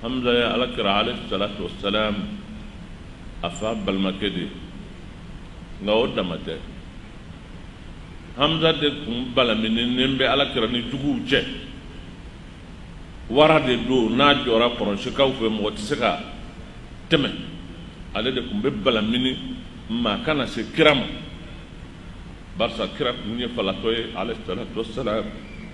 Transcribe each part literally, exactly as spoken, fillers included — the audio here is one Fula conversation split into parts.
hamza ya alakira alayhi salatu wassalam afa balmakedi nga o damate hamza de kum balamini nembe alakira ni dugu je wara de do na jora koron shikaw fe mo tisaka teme ale de kum be balamini ma kana se kiram barsa kiram ni falatoy alayhi salatu wassalam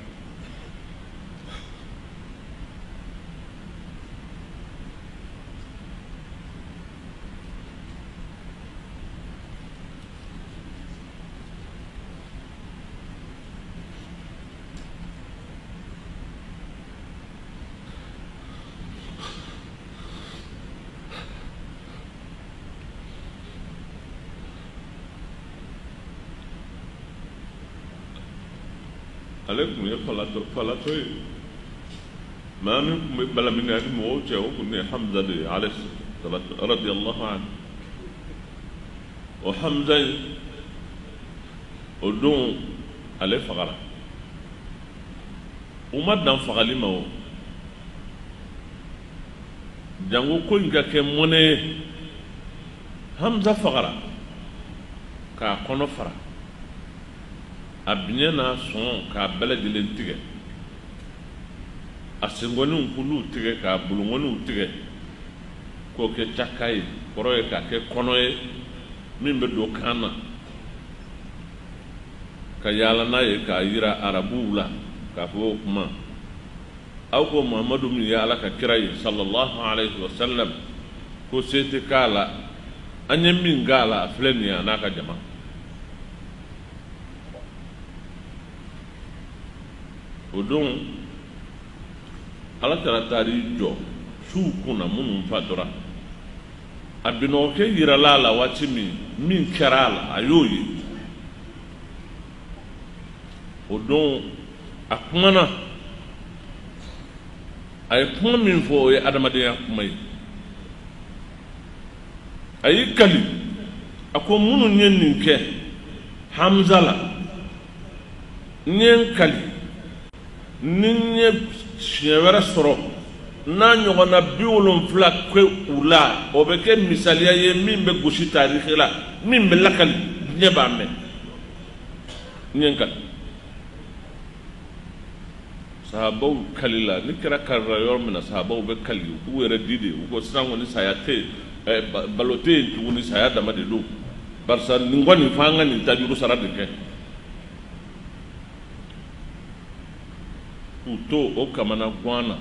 عليكم يا فلاتو فلاتو ما منكم بلا من هذه موجة وكن حمزة عليه الصلاة رضي الله عنه وحمزة ودون عليه فقرة وما دام فقالي ما هو جانغو كون كمونه حمزة فقرة كأكون فرا abinyana son ka bela dilen tige asingonu kulu tige ka bulungonu tige ko ke chakai koroye ka ke konoye min be do kana ka yala na ye ka yira arabula ka fo kuma aw ko muhammadu min ya alaka kirai sallallahu alaihi wasallam ko sete kala anyem min gala flenia naka jama odon ala tara tari jo su kuna munun fadora abino ke yirala la wati min min kerala ayoyi odon akmana ay kuma min fo e adamade yakmay ay kali ako munun nyen ke hamzala nyen kali ninye shewara soro na nyogona biwolon fla kwe ula obeke misalia ye mimbe gushi tarikhi la mimbe lakal nyeba me nyenka sahabaw kalila ni kira karra yor mina sahabaw be kali ku wera dide ko sango ni sayate balote tu ni sayada ma de do barsa ngoni fanga ni tajuru sarade ke uto o kamana gwana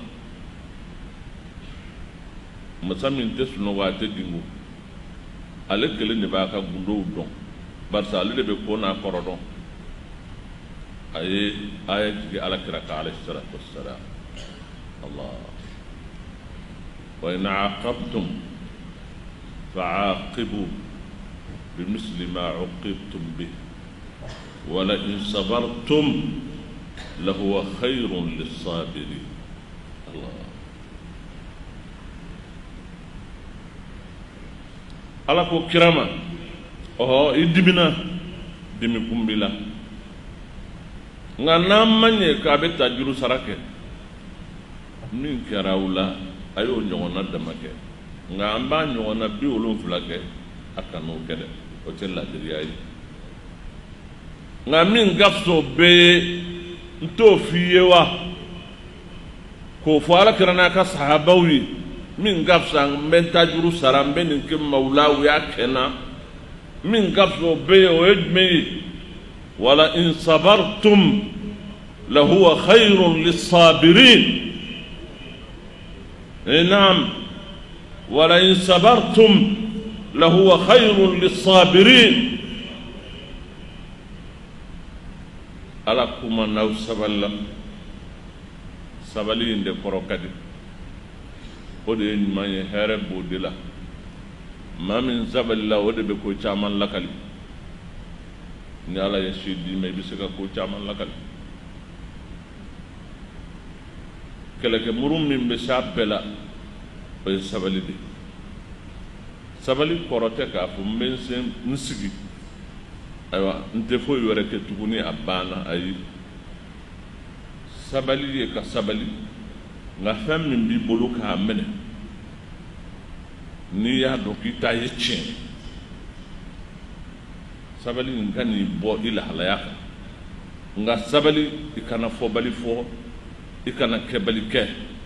masamin te suno wate dingo ale kele ne ba ka gundo don barsa ale be ko na korodon ay ay ji ala kiraka alayhi salatu wassalam allah wa in aqabtum fa'aqibu bimithli ma uqibtum bih wa la in sabartum لهو خير للصابرين الله ala ko kirama oh idibina dimi kumbila nga namanye ka be tajuru sarake min karawla ayo nyona damake nga amba nyona bi wolon fulake akano kede o tella diriyi nga min gafso be nto fiyewa ko fo ala kirana ka sahabawi min gafsa men tajuru saram ben ke mawlaw ya kena min gafso be o ejmi wala in sabartum la huwa khairun lis-sabirin na'am wala in sabartum la huwa khairun lis-sabirin ala kuma naw saballa sabali inde korokadi ode manye here bodila mamin saballa ode be ko chaman lakali ni ala yashidi me bisaka ko chaman lakali kala ke murum min be sabela o sabali de sabali korote ka fu men sen nsigi aywa nte fo yore ke tuguni abana ay sabali ye ka sabali nka fɛn min b'i bolo k'a minɛ n'i y'a dɔn k'i ta ye tiɲɛ sabali nin ka n'i bɔ i lahalaya kan nka sabali i kana fɔbali fɔ i kana kɛbali kɛ